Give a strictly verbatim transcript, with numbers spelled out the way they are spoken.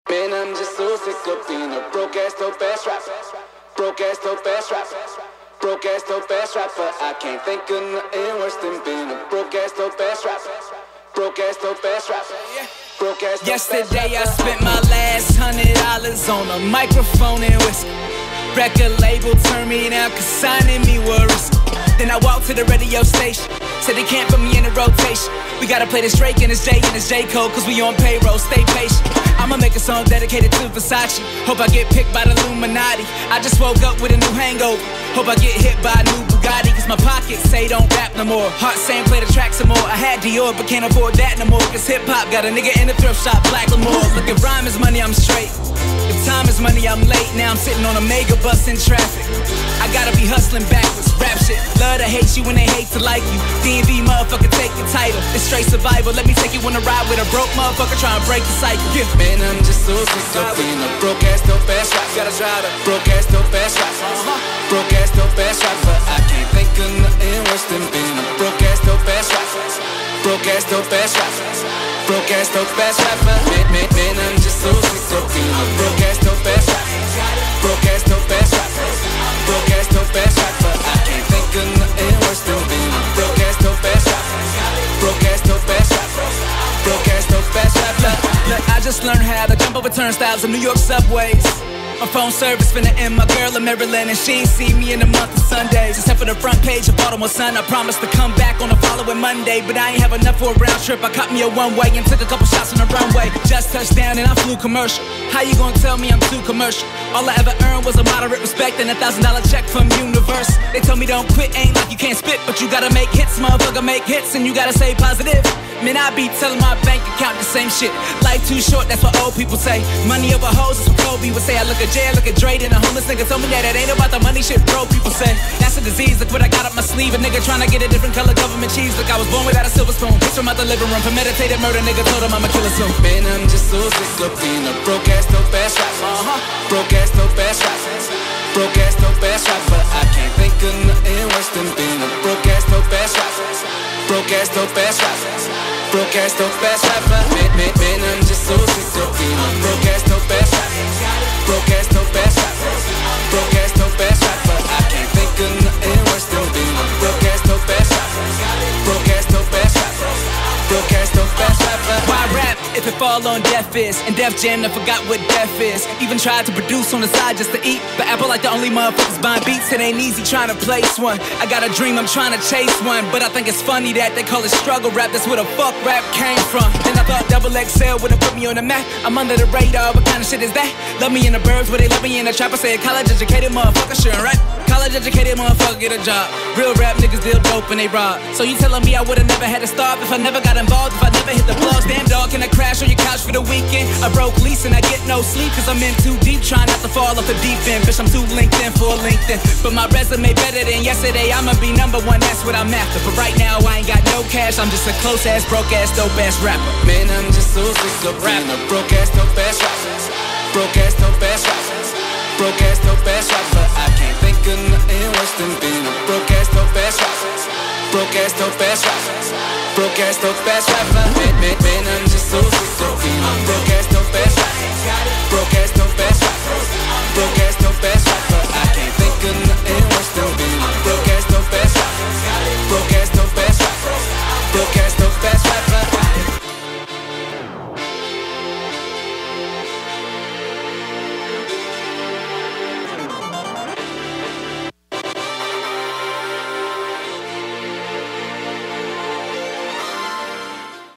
Man, I'm just so sick of being a broke ass dope ass rapper. Broke ass dope ass rapper. Broke ass dope ass rapper. I can't think of nothing worse than being a broke ass dope ass rapper. Broke ass dope ass rapper. Broke ass dope ass rapper. Yesterday I spent my last hundred dollars on a microphone and whiskey. Record label turned me down cause signing me was risky. Then I walked to the radio station, said they can't put me in the rotation. We gotta play this Drake and this Jay and this J Cole cause we on payroll, stay patient. I'ma make a song dedicated to Versace. Hope I get picked by the Illuminati. I just woke up with a new hangover. Hope I get hit by a new Bugatti cause my pockets say don't rap no more. Heart saying play the track some more. I had Dior but can't afford that no more cause hip-hop got a nigga in the thrift shop, Black Lamore. Look, if rhyme is money, I'm straight. If time is money, I'm late. Now I'm sitting on a mega bus in traffic. I gotta be hustling backwards, rap shit. Love to hate you when they hate to like you. D M V motherfucker, take the title. It's straight survival. Let me take you on a ride with a broke motherfucker trying to break the cycle. Yeah. Man, I'm just so sick of being a broke ass dope ass rapper. Gotta try to broke ass dope ass rapper. Uh-huh. Broke ass dope ass rapper. I can't think of nothing worse than being a broke ass dope ass rapper. Broke ass dope ass rapper. Broke ass dope ass rapper. Man, man, man, I'm just so sick of being a broke ass dope ass rapper. Broke ass dope ass rapper. Broke ass dope ass rapper. I can't think of nothing worse than being a broke ass dope ass rapper. Broke ass dope ass rapper. Broke ass dope ass rapper. Look, I just learned how to jump over turnstiles in New York subways. My phone service finna end, my girl in Maryland, and she ain't seen me in a month of Sundays. Except for the front page of Baltimore Sun, I promised to come back on the following Monday, but I ain't have enough for a round trip. I caught me a one-way and took a couple shots on the runway. Just touched down and I flew commercial. How you gonna tell me I'm too commercial? All I ever earned was a moderate respect and a thousand dollar check from Universe. They told me don't quit, ain't like you can't spit, but you gotta make hits, motherfucker, make hits, and you gotta stay positive. Man, I be telling my bank account the same shit. Life too short, that's what old people say. Money over hoes is what Kobe would say. I look at Jay, I look at Dre, and a homeless nigga told me that it ain't about the money shit, bro, people say. That's a disease, look what I got up my sleeve. A nigga trying to get a different color government cheese. Look, I was born without a silver spoon. Bitch from out the living room, premeditated murder, nigga told him I'ma kill her soon. Man, I'm just so sick of being a broke ass dope ass rapper. Uh-huh. Broke ass dope ass rapper. Broke ass dope ass rapper. I can't think of nothing worse than being a broke ass dope ass rapper. Broke ass dope ass rapper. Broke ass dope ass rapper. Man, man, man, I'm just so sick of being a broke ass dope ass rapper. Broke ass dope ass rapper. Broke ass dope ass rapper. I can't think of nothing worse than being a broke ass dope ass rapper. Broke ass dope ass rapper. Broke ass dope ass rapper. Why rap if it fall on deaf ears? And Def Jam I forgot what deaf is. Even tried to produce on the side just to eat, but Apple like the only motherfuckers buying beats. It ain't easy trying to place one. I got a dream, I'm trying to chase one, but I think it's funny that they call it struggle rap. That's where the fuck rap came from. Then I thought Double X L would've put me on the map. I'm under the radar, what kind of shit is that? Love me in the burbs, but they love me in the trap. I said college educated motherfucker, sure, right? College educated motherfucker, get a job. Real rap niggas deal dope and they rob. So you telling me I would've never had to start if I never got involved, if I never hit the plugs? Damn dog, can I crash on your couch for the weekend? I broke lease and I get no sleep cause I'm in too deep, trying not to fall off the deep end. Bitch, I'm too LinkedIn for LinkedIn, but my resume better than yesterday. I'ma be number one, that's what I'm after. But right now I ain't got no cash, I'm just a close ass, broke ass, dope ass rapper. Man, I'm just so sick of being a broke ass dope ass rapper. Broke ass dope ass rapper. Broke ass dope ass rapper. I can't think of nothing worse than being a broke ass dope ass rapper. Broke ass dope ass rapper. Broke ass dope ass rapper. Man, man, man, I'm just so sick of being a broke ass dope